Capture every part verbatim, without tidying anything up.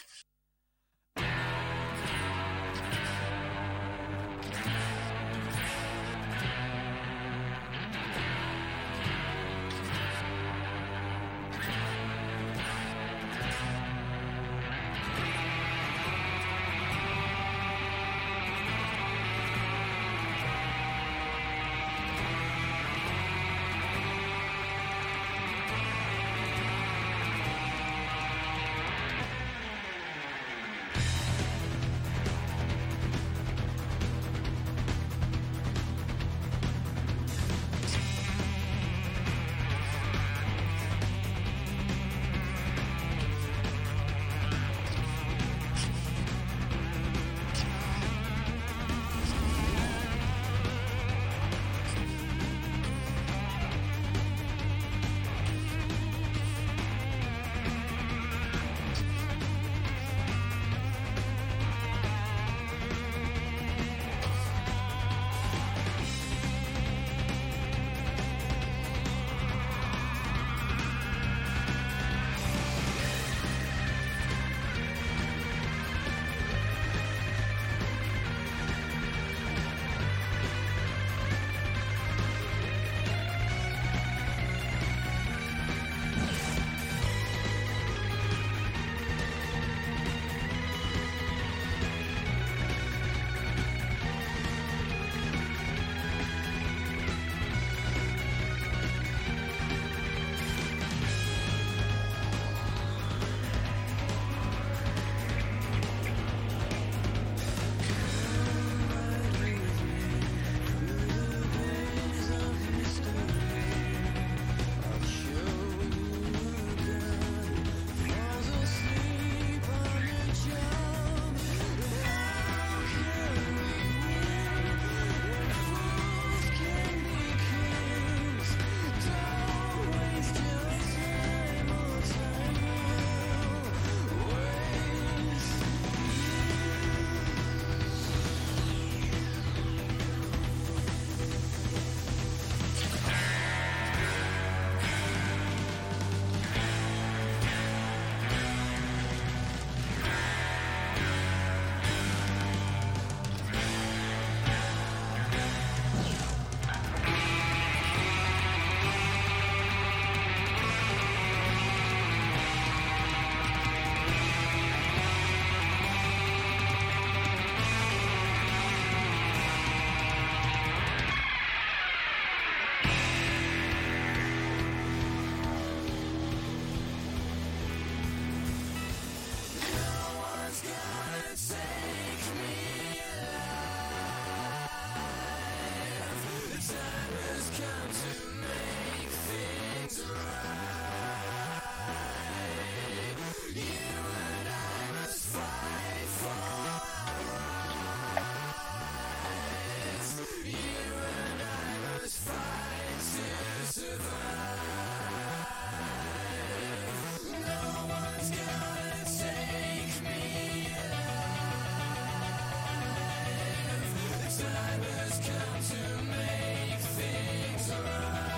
Time has come to make things right.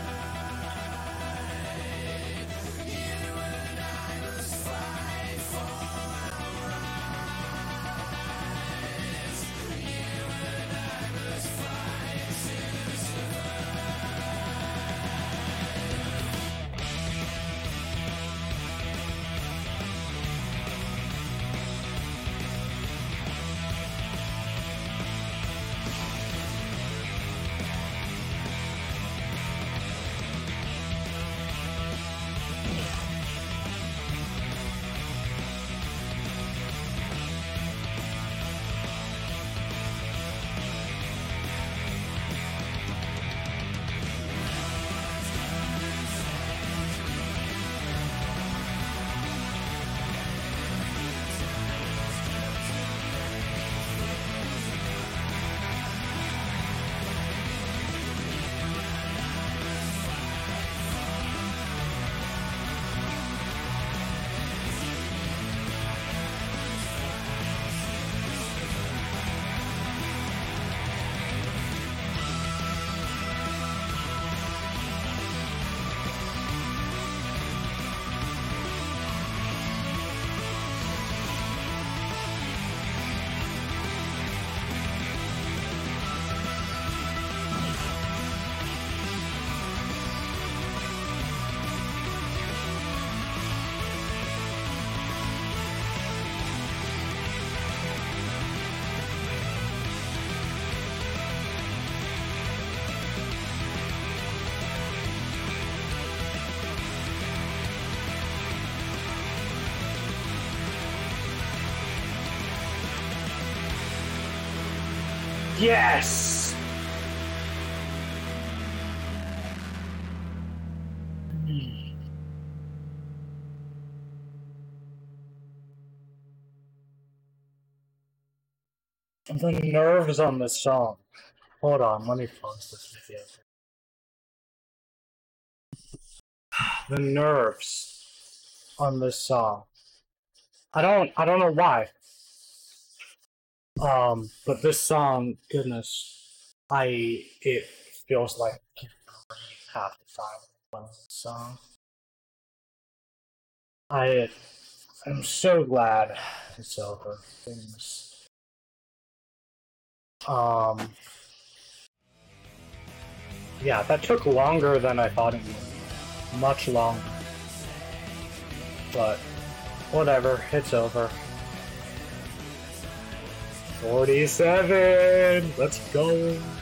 Yes! The nerves on this song. Hold on, let me pause this video. The nerves on this song. I don't I don't know why. Um, but this song, goodness, I it feels like I can't breathe half the time on this song. I am so glad it's over. Things. Um, yeah, that took longer than I thought it would. Much longer. But whatever, it's over. forty-seven! Let's go!